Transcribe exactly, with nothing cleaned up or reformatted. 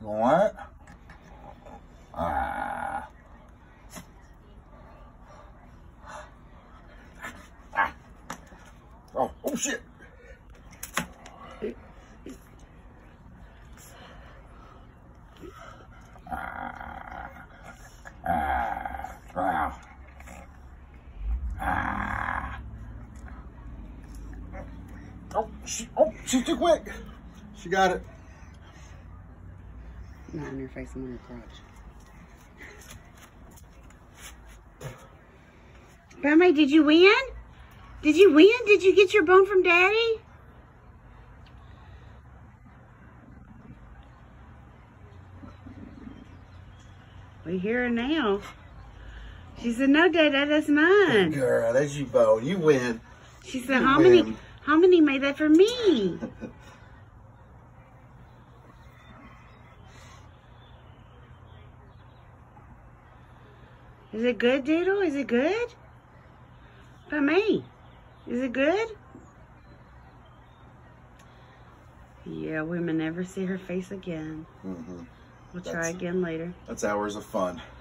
What? Ah. Ah. Oh, oh shit. Ah. Ah. Wow. Ah. Oh, she, oh, she's too quick. She got it. Not on your face, I'm on your crotch. Pai Mei, did you win? Did you win? Did you get your bone from Daddy? We hear her now. She said, no, Dad, that's mine. Good girl, that's your bone. You win. She said, you how win. many, how many made that for me? Is it good, Doodle? Is it good? Pai Mei, is it good? Yeah, we may never see her face again. Mm-hmm. We'll That's, try again later. That's hours of fun.